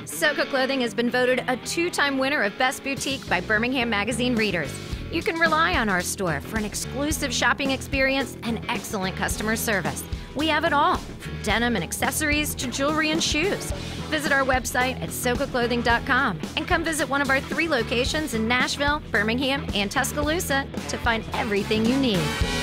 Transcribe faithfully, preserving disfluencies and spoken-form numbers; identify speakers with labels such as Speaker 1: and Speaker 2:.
Speaker 1: Soca Clothing has been voted a two-time winner of Best Boutique by Birmingham Magazine readers. You can rely on our store for an exclusive shopping experience and excellent customer service. We have it all, from denim and accessories to jewelry and shoes. Visit our website at soca clothing dot com and come visit one of our three locations in Nashville, Birmingham, and Tuscaloosa to find everything you need.